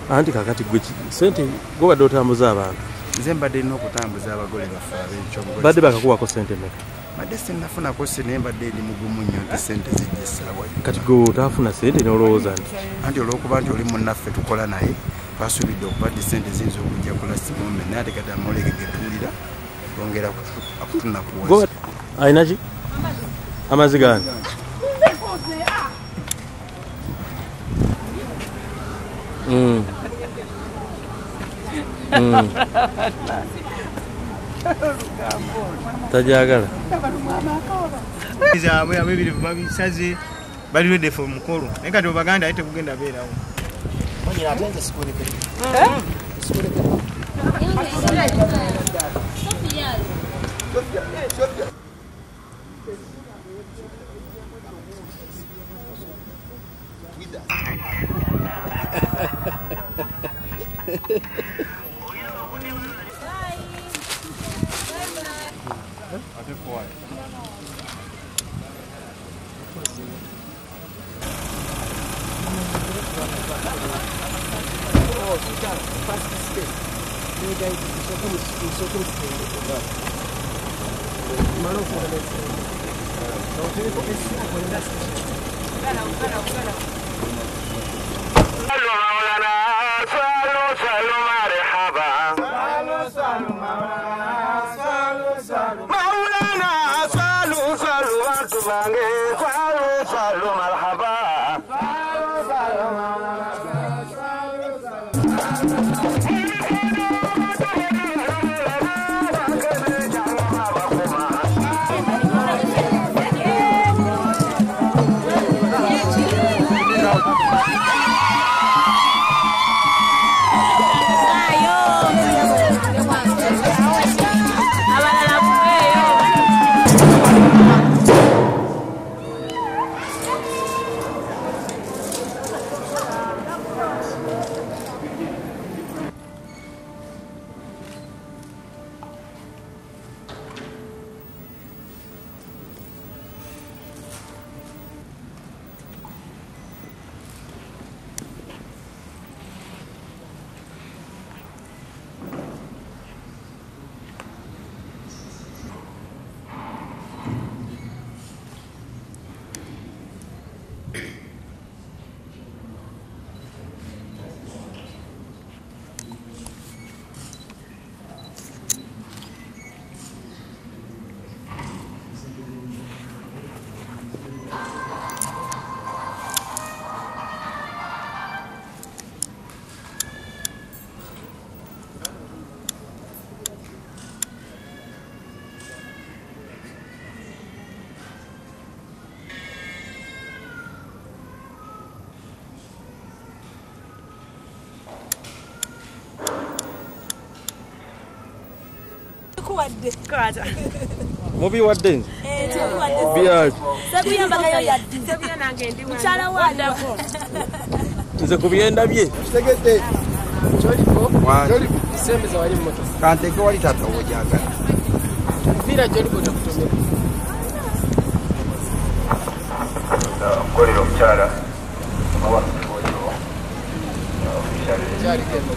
Anti kakati gwe sente go badde otambuza abantu. Nze mbadde nnina okutambuza abagole baffe ab'ekyobugozi. Badde bakakuwako sente mmeka? Badde sinnafunako naye mbadde ndi mugumu nnyo nti sente zijja essaawa. Kati gwe otafuna sente n'olowooza nti? Anti olw'okuba nti oli munnaffe tukola naye twasuubidde okuba nti sente ziyinza okujja ku last moment naye ate kati amawulire ge tuwulira bongera akutunakuwa. Ayina ki? Amazzi gani? Tajagala. Zaabwe abebiri babisaze bali ready for mukolo. Naye kati Obaganda ayite kugenda beerawo. Mwenye atenze sikulekere. Mubi wadde? Byaki? Nze ku byendabye. Tegedde. Choliko. Sembe za wali moto. Kanteke wali tata wojagala. Vira choliko takutomera. Kolero mchala. Mawa koyo. Chali kemo.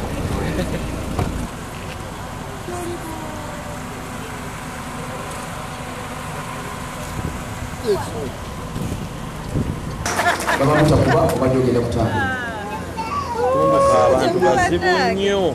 Baba mtakuba obadde ogenda kutambula. Abantu bazibu nnyo.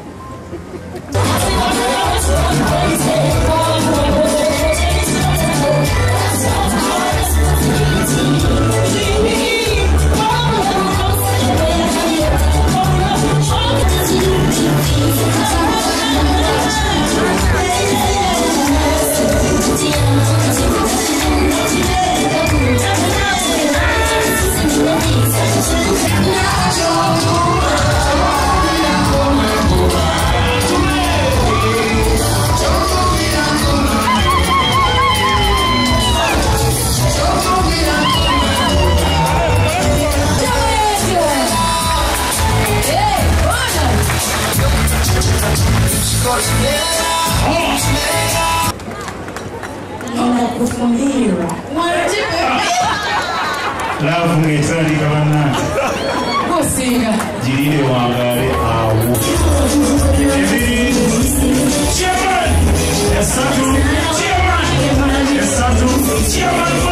laavu ng'etandika bannange girire wangale awo ebiri chairman esatu chairman esatu chairman